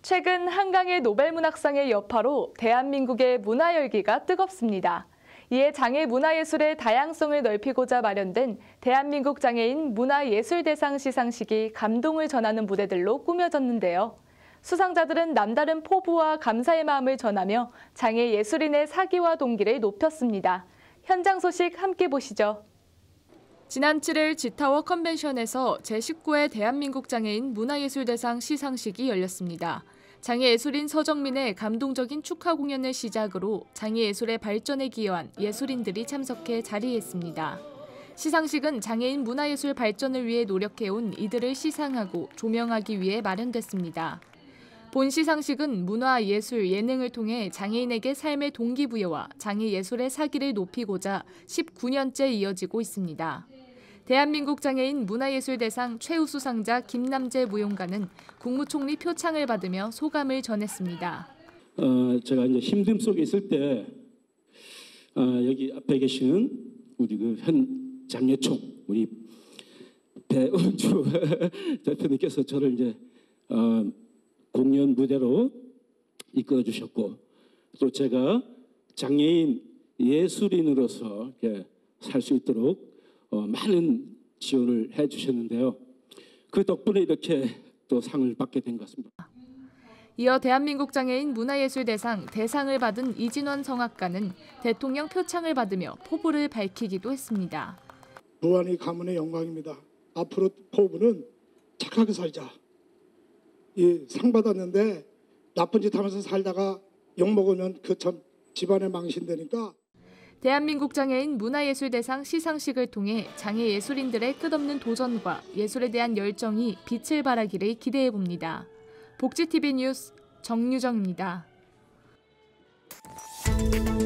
최근 한강의 노벨문학상의 여파로 대한민국의 문화 열기가 뜨겁습니다. 이에 장애 문화예술의 다양성을 넓히고자 마련된 대한민국 장애인 문화예술대상 시상식이 감동을 전하는 무대들로 꾸며졌는데요. 수상자들은 남다른 포부와 감사의 마음을 전하며 장애 예술인의 사기와 동기를 높였습니다. 현장 소식 함께 보시죠. 지난 7일 지타워 컨벤션에서 제19회 대한민국 장애인 문화예술대상 시상식이 열렸습니다. 장애예술인 서정민의 감동적인 축하 공연을 시작으로 장애예술의 발전에 기여한 예술인들이 참석해 자리했습니다. 시상식은 장애인 문화예술 발전을 위해 노력해온 이들을 시상하고 조명하기 위해 마련됐습니다. 본 시상식은 문화, 예술, 예능을 통해 장애인에게 삶의 동기부여와 장애예술의 사기를 높이고자 19년째 이어지고 있습니다. 대한민국 장애인 문화예술대상 최우수상자 김남재 무용가는 국무총리 표창을 받으며 소감을 전했습니다. 제가 이제 힘듦 속에 있을 때 여기 앞에 계시는 우리 현 장례총 우리 배은주 대표님께서 저를 이제 공연 무대로 이끌어 주셨고 또 제가 장애인 예술인으로서 살 수 있도록 많은 지원을 해주셨는데요. 그 덕분에 이렇게 또 상을 받게 된 것 같습니다. 이어 대한민국 장애인 문화예술대상 대상을 받은 이진원 성악가는 대통령 표창을 받으며 포부를 밝히기도 했습니다. 무한히 가문의 영광입니다. 앞으로 포부는 착하게 살자. 상 받았는데 나쁜 짓 하면서 살다가 욕먹으면 그 참 집안에 망신되니까. 대한민국 장애인 문화예술대상 시상식을 통해 장애 예술인들의 끝없는 도전과 예술에 대한 열정이 빛을 발하기를 기대해봅니다. 복지TV 뉴스 정유정입니다.